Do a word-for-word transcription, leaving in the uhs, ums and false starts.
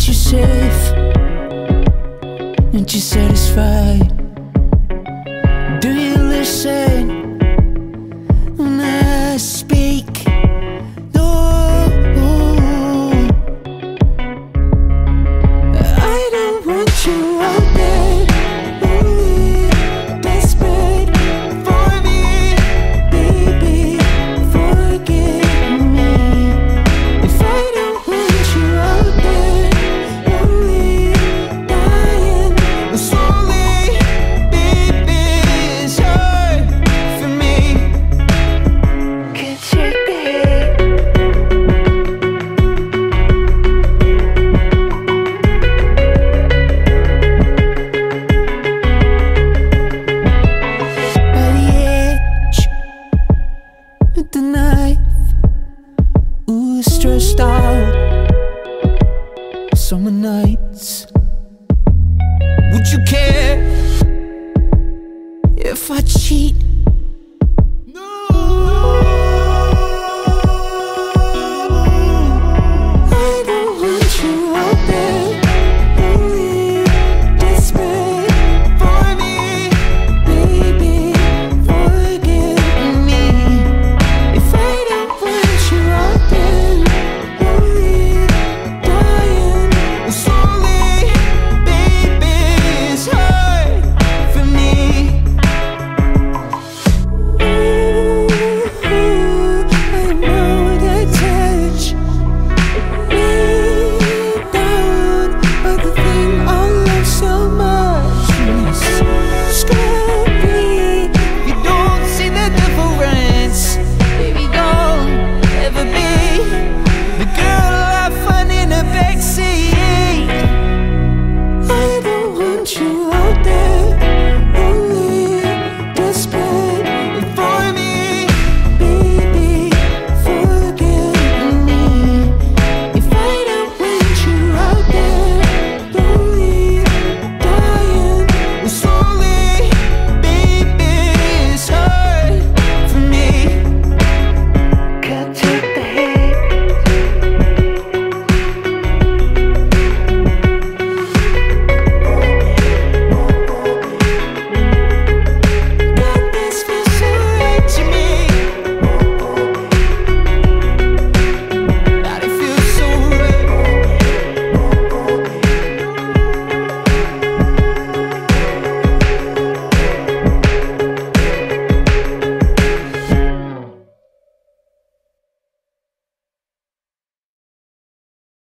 you safe? Aren't you satisfied? Do you listen when I speak? Oh, I don't want you out there, lonely, desperate for me, baby. Forgive me if I don't want you out there, lonely, dying slowly, baby. It's hard for me. Can't shake the hate. By the edge with the knife, ooh, stressed out. Summer nights. Would you care if I cheat?